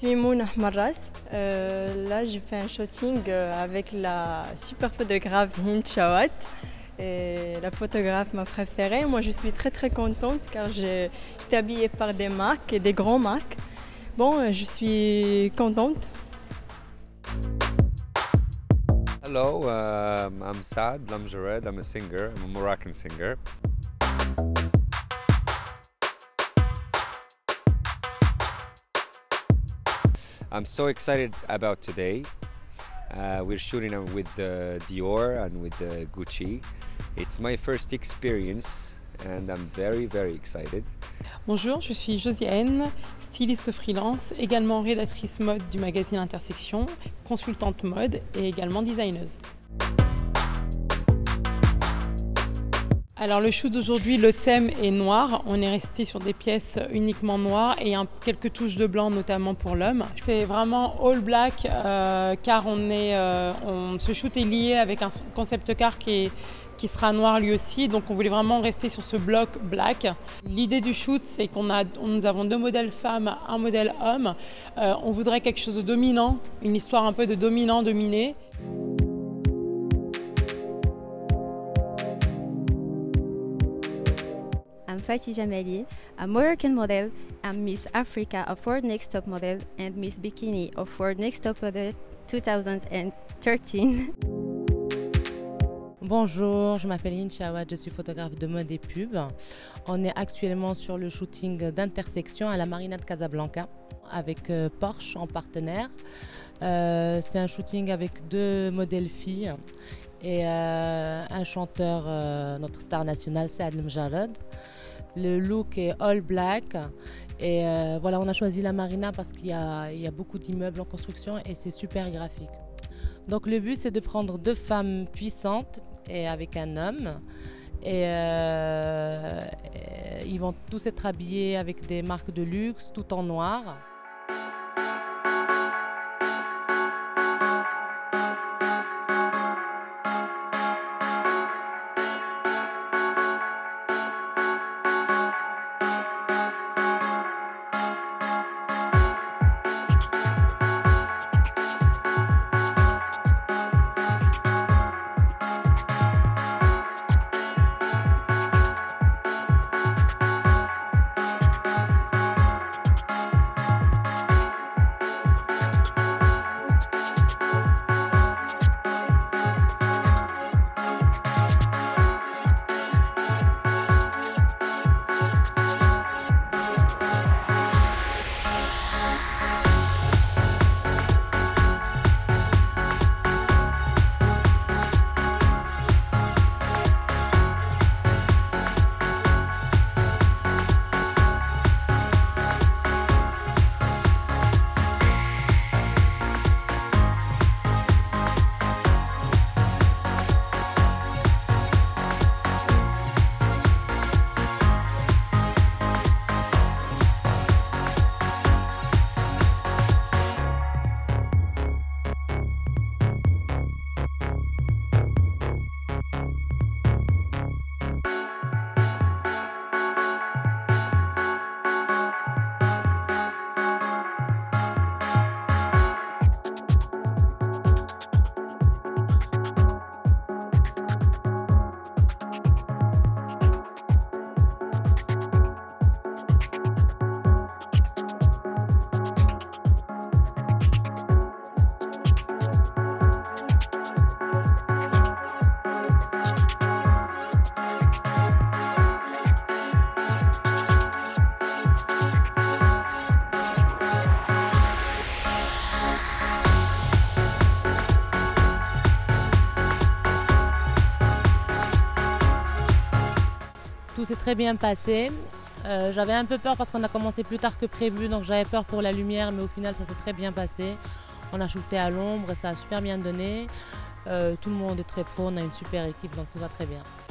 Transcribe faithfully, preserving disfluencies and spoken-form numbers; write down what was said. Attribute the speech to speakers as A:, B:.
A: suis Mouna Marras. Euh, là, j'ai fait un shooting avec la super photographe Hind Shawat. Et la photographe m'a préférée. Moi, je suis très très contente car j'étais habillée par des marques et des grandes marques. Bon, je suis contente.
B: Hello, um, I'm Saad Lemjerred. I'm a singer. I'm a Moroccan singer. I'm so excited about today. Uh, we're shooting with the Dior and with the Gucci. It's my first experience and I'm very, very excited.
C: Bonjour, je suis Josiane, styliste freelance, également rédactrice mode du magazine Intersection, consultante mode et également designeuse. Alors le shoot d'aujourd'hui, le thème est noir. On est resté sur des pièces uniquement noires et un, quelques touches de blanc, notamment pour l'homme. C'est vraiment all black euh, car on est, euh, on, ce shoot est lié avec un concept car qui, est, qui sera noir lui aussi. Donc on voulait vraiment rester sur ce bloc black. L'idée du shoot, c'est qu'on a, nous avons deux modèles femmes, un modèle homme. Euh, on voudrait quelque chose de dominant, une histoire un peu de dominant-dominé.
D: I'm Fatih Jamali, a Moroccan model. I'm Miss Africa of World Next Top Model and Miss Bikini of World Next Top Model two thousand thirteen.
E: Bonjour, je m'appelle Hind Shawat, je suis photographe de mode et pub. On est actuellement sur le shooting d'Intersection à la Marina de Casablanca avec euh, Porsche en partenaire. Euh, C'est un shooting avec deux modèles filles et euh, un chanteur, euh, notre star nationale, Saad Lemjerred. Le look est all black et euh, voilà, on a choisi la Marina parce qu'il y a, il y a beaucoup d'immeubles en construction et c'est super graphique. Donc le but, c'est de prendre deux femmes puissantes et avec un homme et, euh, et ils vont tous être habillés avec des marques de luxe tout en noir. Tout s'est très bien passé. Euh, j'avais un peu peur parce qu'on a commencé plus tard que prévu, donc j'avais peur pour la lumière, mais au final ça s'est très bien passé. On a shooté à l'ombre et ça a super bien donné. Euh, tout le monde est très pro, on a une super équipe, donc tout va très bien.